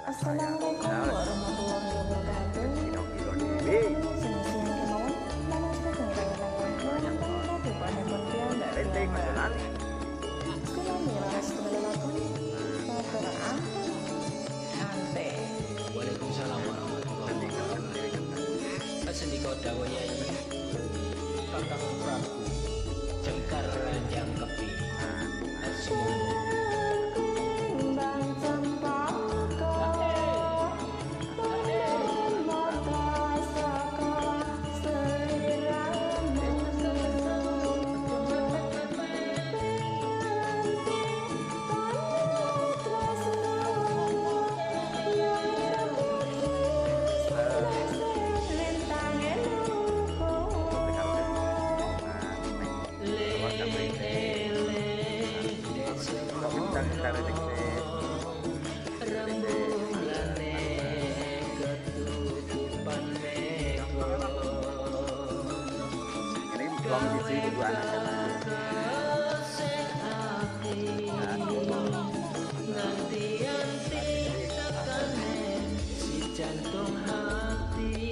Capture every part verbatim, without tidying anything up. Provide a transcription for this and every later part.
Assalamualaikum warahmatullahi wabarakatuh. Waalaikumsalam warahmatullahi wabarakatuh. Sendika dawuh Yai Kakang Prabu Jengkar Ranjang Kepi Asmono. Belum biji kedua anak jantung hati.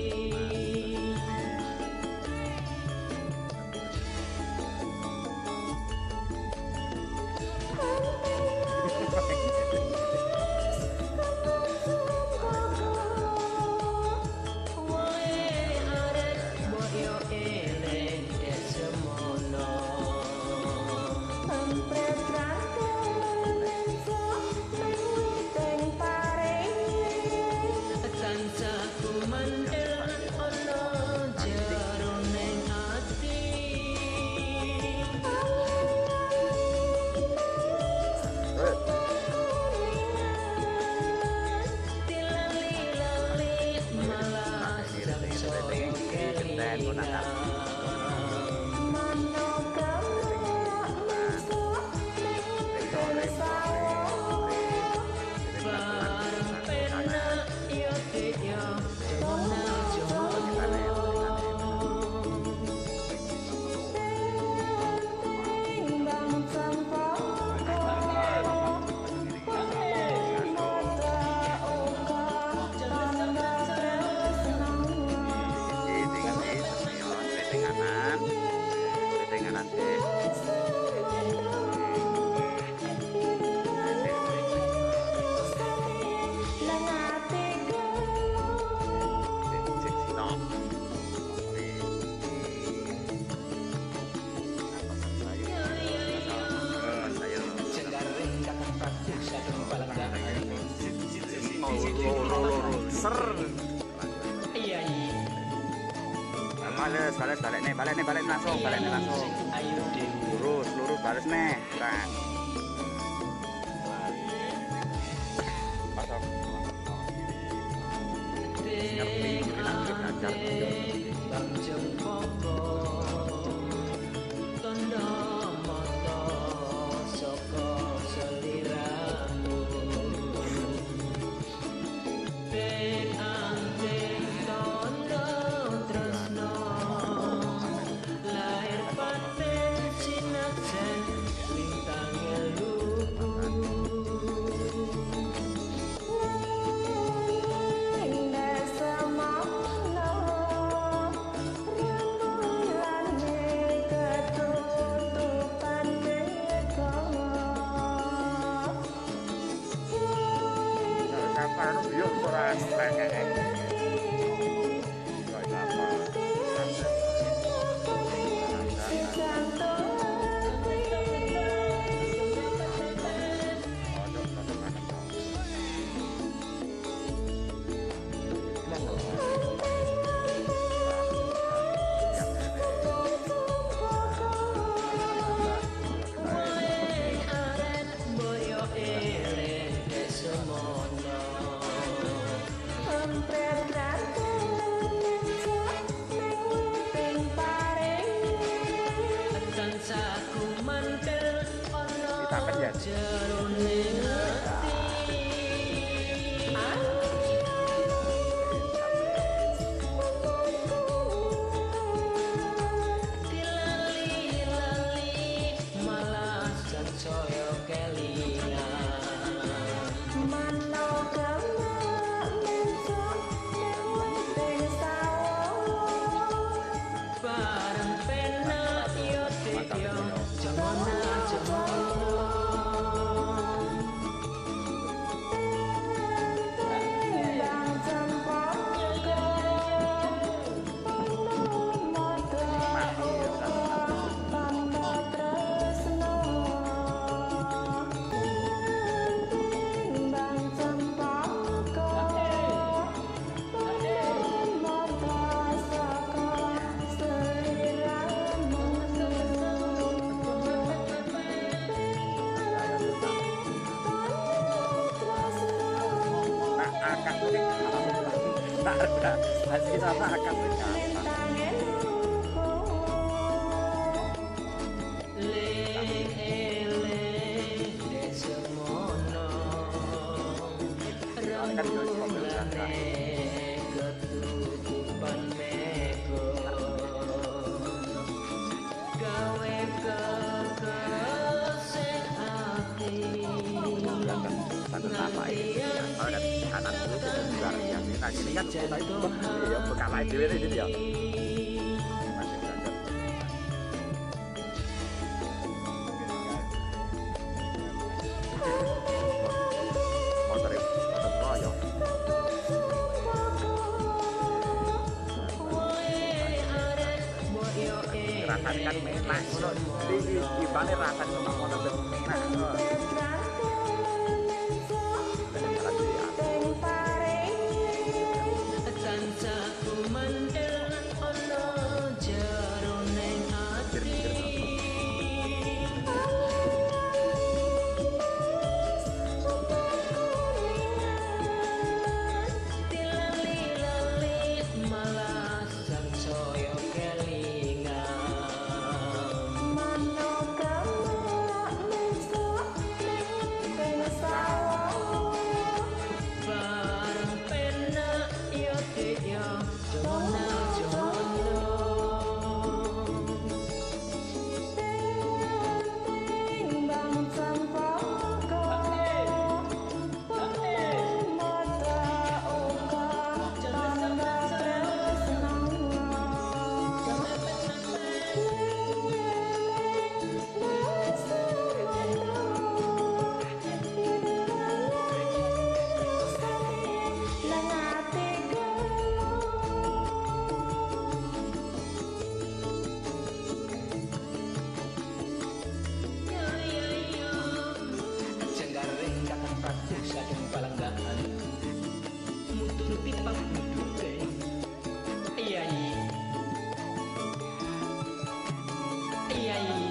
Ser. Iya iya. Bales, bales, balik nih, balik nih, balik langsung, balik nih langsung. Ayo deh. Lurus, lurus, bales nih, kan. Pasok. Ngerti, lanjut aja. Bang Jempoko, tondo moto, soko seliramu. Ben anting tondo tresno, lahir paten sinaksen, lintang eluku. Anu biar kurang lengket. Kampret akad kuwi gampang. Asli sama akad kuwi gampang. Ling eling desemono remulane ketutupan mego gawe kekesehati Satu nama ini kalau ada kanan dulu kita juga yang nah ini kan kita itu ya bekal aja ini jadi ya masih belajar motor motor koyo rasanya kan enak di di balik rasanya sama motor enak Iya, iya.